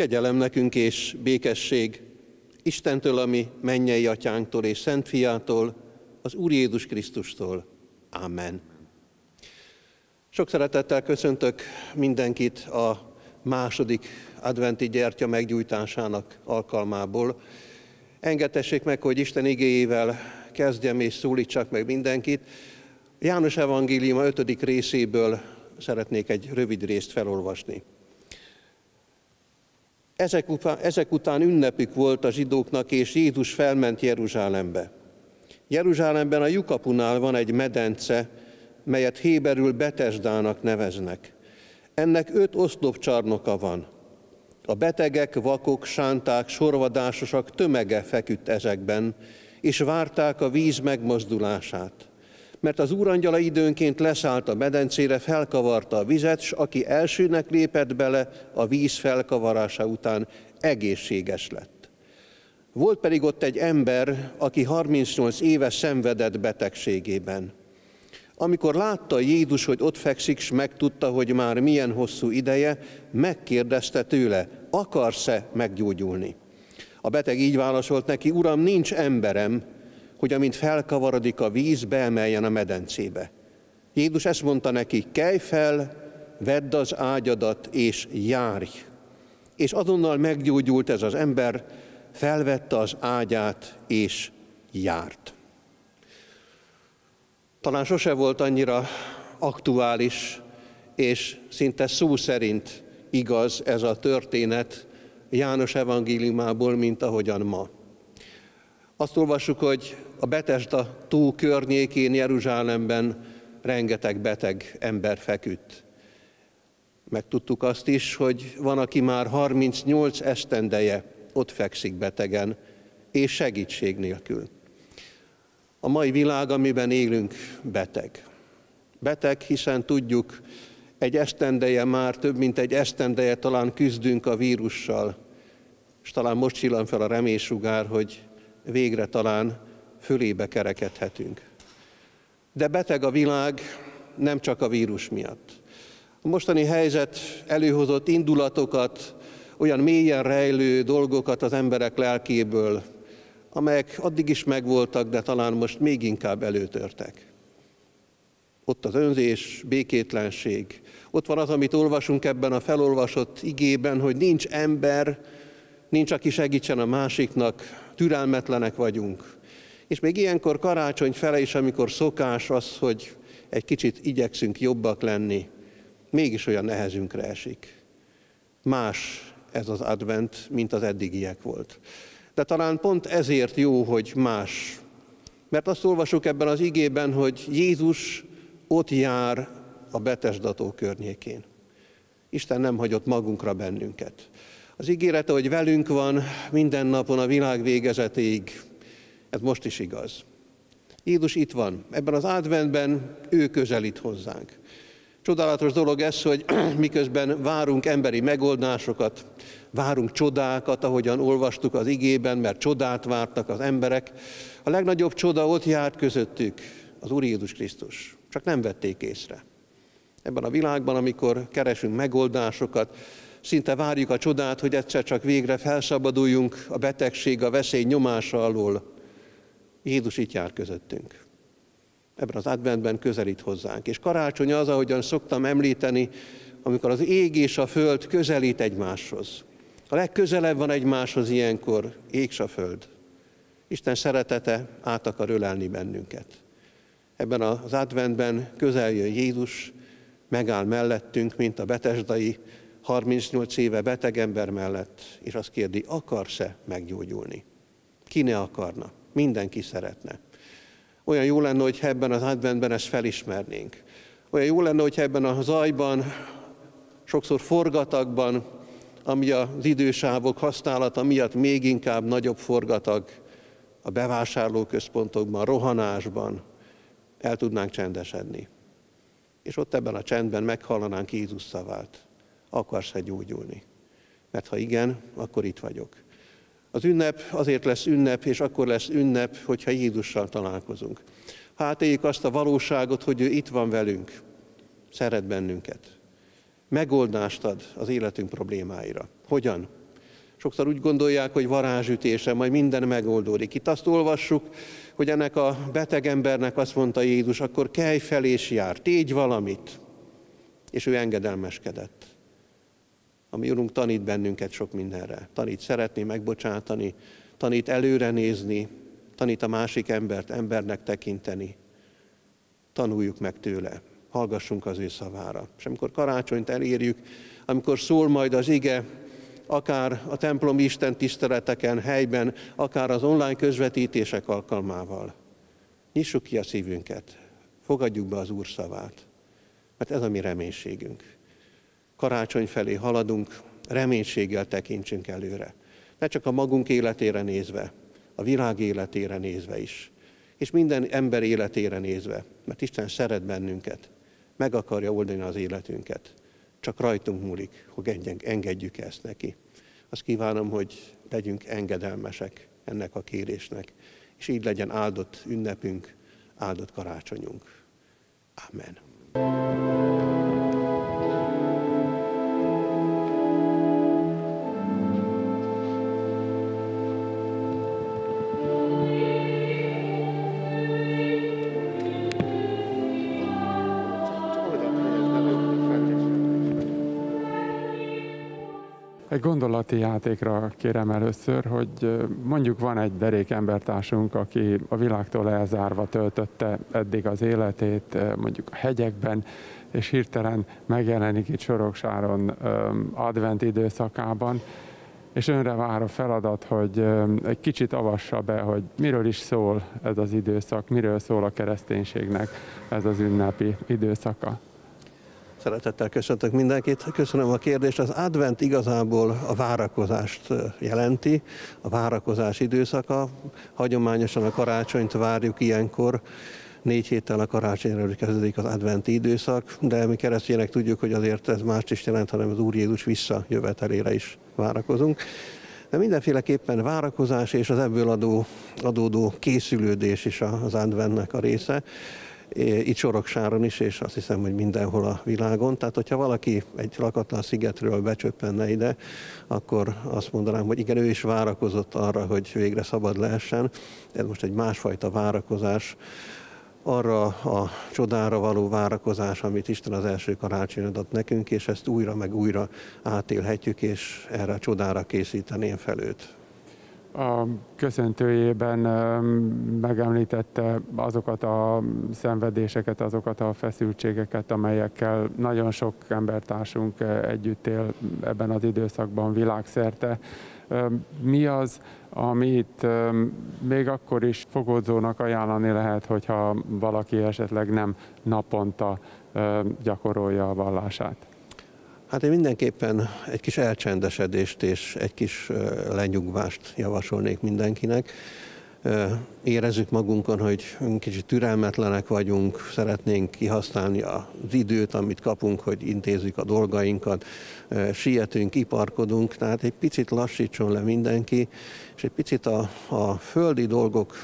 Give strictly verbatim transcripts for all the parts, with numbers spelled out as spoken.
Kegyelem nekünk és békesség Istentől, ami mennyei atyánktól és Szent Fiától, az Úr Jézus Krisztustól. Amen. Sok szeretettel köszöntök mindenkit a második adventi gyertya meggyújtásának alkalmából. Engedtessék meg, hogy Isten igéjével kezdjem és szólítsak meg mindenkit. János evangéliuma ötödik részéből szeretnék egy rövid részt felolvasni. Ezek után, ezek után ünnepük volt a zsidóknak, és Jézus felment Jeruzsálembe. Jeruzsálemben a lyukapunál van egy medence, melyet héberül Betesdának neveznek. Ennek öt oszlopcsarnoka van. A betegek, vakok, sánták, sorvadásosak tömege feküdt ezekben, és várták a víz megmozdulását. Mert az úrangyala időnként leszállt a medencére, felkavarta a vizet, s aki elsőnek lépett bele, a víz felkavarása után egészséges lett. Volt pedig ott egy ember, aki harmincnyolc éve szenvedett betegségében. Amikor látta Jézus, hogy ott fekszik, s megtudta, hogy már milyen hosszú ideje, megkérdezte tőle, akarsz-e meggyógyulni? A beteg így válaszolt neki, Uram, nincs emberem, hogy amint felkavarodik a víz, beemeljen a medencébe. Jézus ezt mondta neki, kelj fel, vedd az ágyadat és járj. És azonnal meggyógyult ez az ember, felvette az ágyát és járt. Talán sose volt annyira aktuális és szinte szó szerint igaz ez a történet János evangéliumából, mint ahogyan ma. Azt olvassuk, hogy a Betesda tó környékén Jeruzsálemben rengeteg beteg ember feküdt. Megtudtuk azt is, hogy van, aki már harmincnyolc esztendeje ott fekszik betegen, és segítség nélkül. A mai világ, amiben élünk, beteg. Beteg, hiszen tudjuk, egy esztendeje már, több mint egy esztendeje talán küzdünk a vírussal, és talán most csillan fel a reménysugár, hogy végre talán fölébe kerekedhetünk. De beteg a világ nem csak a vírus miatt. A mostani helyzet előhozott indulatokat, olyan mélyen rejlő dolgokat az emberek lelkéből, amelyek addig is megvoltak, de talán most még inkább előtörtek. Ott az önzés, békétlenség. Ott van az, amit olvasunk ebben a felolvasott igében, hogy nincs ember, nincs, aki segítsen a másiknak, türelmetlenek vagyunk. És még ilyenkor karácsony fele is, amikor szokás az, hogy egy kicsit igyekszünk jobbak lenni, mégis olyan nehezünkre esik. Más ez az advent, mint az eddigiek volt. De talán pont ezért jó, hogy más. Mert azt olvasjuk ebben az igében, hogy Jézus ott jár a Betesda tó környékén. Isten nem hagyott magunkra bennünket. Az ígérete, hogy velünk van minden napon a világ végezetéig, ez most is igaz. Jézus itt van. Ebben az adventben ő közelít hozzánk. Csodálatos dolog ez, hogy miközben várunk emberi megoldásokat, várunk csodákat, ahogyan olvastuk az igében, mert csodát vártak az emberek. A legnagyobb csoda ott járt közöttük, az Úr Jézus Krisztus. Csak nem vették észre. Ebben a világban, amikor keresünk megoldásokat, szinte várjuk a csodát, hogy egyszer csak végre felszabaduljunk a betegség, a veszély nyomása alól. Jézus itt jár közöttünk. Ebben az adventben közelít hozzánk. És karácsony az, ahogyan szoktam említeni, amikor az ég és a föld közelít egymáshoz. A legközelebb van egymáshoz ilyenkor ég és a föld. Isten szeretete át akar ölelni bennünket. Ebben az adventben közel jön Jézus, megáll mellettünk, mint a betesdai harmincnyolc éve beteg ember mellett, és azt kérdi, akarsz-e meggyógyulni? Ki ne akarna? Mindenki szeretne. Olyan jó lenne, hogyha ebben az adventben ezt felismernénk. Olyan jó lenne, hogyha ebben a zajban, sokszor forgatagban, ami az idősávok használata miatt még inkább nagyobb forgatag, a bevásárlóközpontokban, rohanásban el tudnánk csendesedni. És ott ebben a csendben meghallanánk Jézus szavát. Akarsz-e gyógyulni? Mert ha igen, akkor itt vagyok. Az ünnep azért lesz ünnep, és akkor lesz ünnep, hogyha Jézussal találkozunk. Ha átéljük azt a valóságot, hogy ő itt van velünk, szeret bennünket. Megoldást ad az életünk problémáira. Hogyan? Sokszor úgy gondolják, hogy varázsütése, majd minden megoldódik. Itt azt olvassuk, hogy ennek a beteg embernek azt mondta Jézus, akkor kelj fel és jár, tégy valamit. És ő engedelmeskedett. A mi Urunk tanít bennünket sok mindenre. Tanít szeretni, megbocsátani, tanít előre nézni, tanít a másik embert embernek tekinteni. Tanuljuk meg tőle, hallgassunk az ő szavára. És amikor karácsonyt elérjük, amikor szól majd az ige, akár a templomi Isten tiszteleteken, helyben, akár az online közvetítések alkalmával, nyissuk ki a szívünket, fogadjuk be az Úr szavát, mert ez a mi reménységünk. Karácsony felé haladunk, reménységgel tekintsünk előre. Ne csak a magunk életére nézve, a világ életére nézve is, és minden ember életére nézve, mert Isten szeret bennünket, meg akarja oldani az életünket. Csak rajtunk múlik, hogy engedjük ezt neki. Azt kívánom, hogy legyünk engedelmesek ennek a kérésnek, és így legyen áldott ünnepünk, áldott karácsonyunk. Amen. Egy gondolati játékra kérem először, hogy mondjuk van egy derék embertársunk, aki a világtól elzárva töltötte eddig az életét, mondjuk a hegyekben, és hirtelen megjelenik itt Soroksáron advent időszakában, és önre vár a feladat, hogy egy kicsit avassa be, hogy miről is szól ez az időszak, miről szól a kereszténységnek ez az ünnepi időszaka. Szeretettel köszöntök mindenkit. Köszönöm a kérdést. Az advent igazából a várakozást jelenti, a várakozás időszaka. Hagyományosan a karácsonyt várjuk ilyenkor. Négy héttel a karácsonyra kezdődik az adventi időszak, de mi keresztények tudjuk, hogy azért ez más is jelent, hanem az Úr Jézus visszajövetelére is várakozunk. De mindenféleképpen várakozás és az ebből adó, adódó készülődés is az adventnek a része. Itt Soroksáron is, és azt hiszem, hogy mindenhol a világon. Tehát, hogyha valaki egy lakatlan szigetről becsöppenne ide, akkor azt mondanám, hogy igen, ő is várakozott arra, hogy végre szabad lehessen. Ez most egy másfajta várakozás, arra a csodára való várakozás, amit Isten az első karácsonyon adott nekünk, és ezt újra meg újra átélhetjük, és erre a csodára készíteném fel őt. A köszöntőjében megemlítette azokat a szenvedéseket, azokat a feszültségeket, amelyekkel nagyon sok embertársunk együtt él ebben az időszakban világszerte. Mi az, amit még akkor is fogódzónak ajánlani lehet, hogyha valaki esetleg nem naponta gyakorolja a vallását? Hát én mindenképpen egy kis elcsendesedést és egy kis lenyugvást javasolnék mindenkinek. Érezzük magunkon, hogy kicsit türelmetlenek vagyunk, szeretnénk kihasználni az időt, amit kapunk, hogy intézzük a dolgainkat, sietünk, iparkodunk, tehát egy picit lassítson le mindenki, és egy picit a, a földi dolgok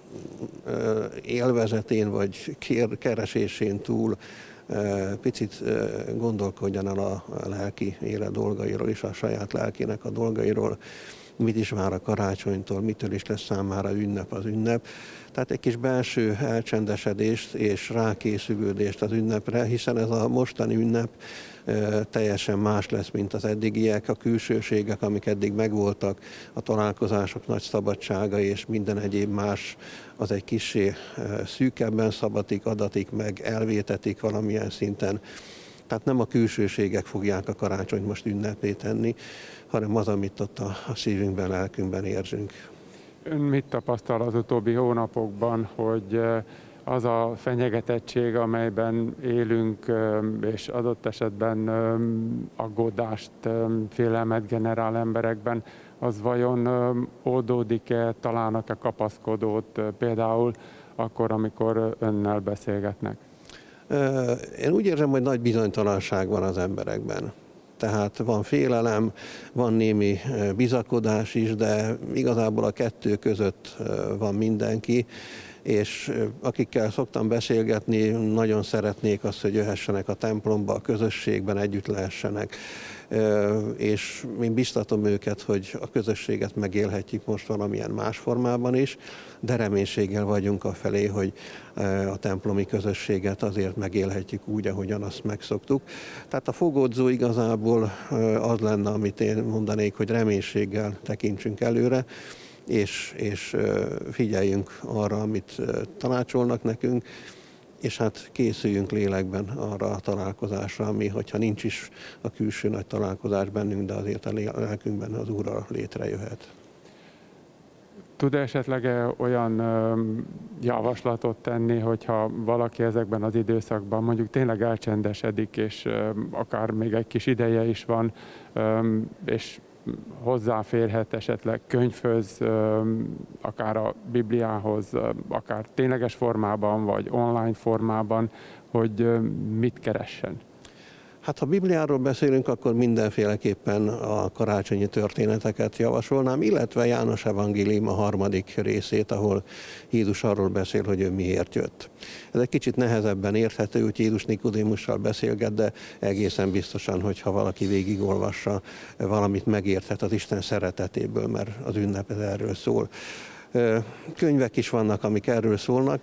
élvezetén vagy keresésén túl picit gondolkodjon el a lelki élet dolgairól és a saját lelkének a dolgairól, mit is vár a karácsonytól, mitől is lesz számára ünnep az ünnep. Tehát egy kis belső elcsendesedést és rákészülődést az ünnepre, hiszen ez a mostani ünnep teljesen más lesz, mint az eddigiek, a külsőségek, amik eddig megvoltak, a találkozások nagy szabadsága és minden egyéb más, az egy kissé szűkebben szabadik, adatik meg, elvétetik valamilyen szinten. Tehát nem a külsőségek fogják a karácsonyt most ünnepé tenni, hanem az, amit ott a, a szívünkben, lelkünkben érzünk. Ön mit tapasztal az utóbbi hónapokban, hogy az a fenyegetettség, amelyben élünk, és adott esetben aggódást, félelmet generál emberekben, az vajon oldódik-e, találnak-e kapaszkodót például akkor, amikor önnel beszélgetnek? Én úgy érzem, hogy nagy bizonytalanság van az emberekben. Tehát van félelem, van némi bizakodás is, de igazából a kettő között van mindenki, és akikkel szoktam beszélgetni, nagyon szeretnék azt, hogy jöhessenek a templomba, a közösségben együtt lehessenek, és én biztatom őket, hogy a közösséget megélhetjük most valamilyen más formában is, de reménységgel vagyunk afelé, hogy a templomi közösséget azért megélhetjük úgy, ahogyan azt megszoktuk. Tehát a fogódzó igazából az lenne, amit én mondanék, hogy reménységgel tekintsünk előre, és, és figyeljünk arra, amit tanácsolnak nekünk, és hát készüljünk lélekben arra a találkozásra, ami, hogyha nincs is a külső nagy találkozás bennünk, de azért a lelkünkben az Úrral létrejöhet. Tud esetleg olyan javaslatot tenni, hogyha valaki ezekben az időszakban mondjuk tényleg elcsendesedik, és akár még egy kis ideje is van, és hozzáférhet esetleg könyvhöz, akár a Bibliához, akár tényleges formában, vagy online formában, hogy mit keressen? Hát ha Bibliáról beszélünk, akkor mindenféleképpen a karácsonyi történeteket javasolnám, illetve János evangélium a harmadik részét, ahol Jézus arról beszél, hogy ő miért jött. Ez egy kicsit nehezebben érthető, úgy Jézus Nikodémussal beszélget, de egészen biztosan, hogyha valaki végigolvassa, valamit megérthet az Isten szeretetéből, mert az ünnep erről szól. Könyvek is vannak, amik erről szólnak.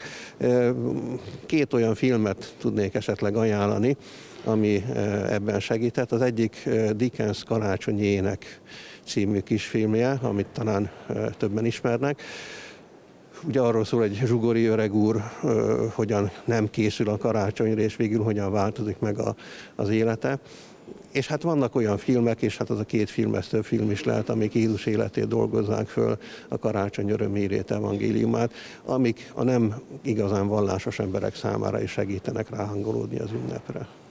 Két olyan filmet tudnék esetleg ajánlani, ami ebben segített. Az egyik Dickens Karácsonyi ének című kisfilmje, amit talán többen ismernek. Ugye arról szól, egy zsugori öreg úr hogyan nem készül a karácsonyra, és végül hogyan változik meg a, az élete. És hát vannak olyan filmek, és hát az a két film, ez több film is lehet, amik Jézus életét dolgozzák föl, a karácsony örömhírét, evangéliumát, amik a nem igazán vallásos emberek számára is segítenek ráhangolódni az ünnepre.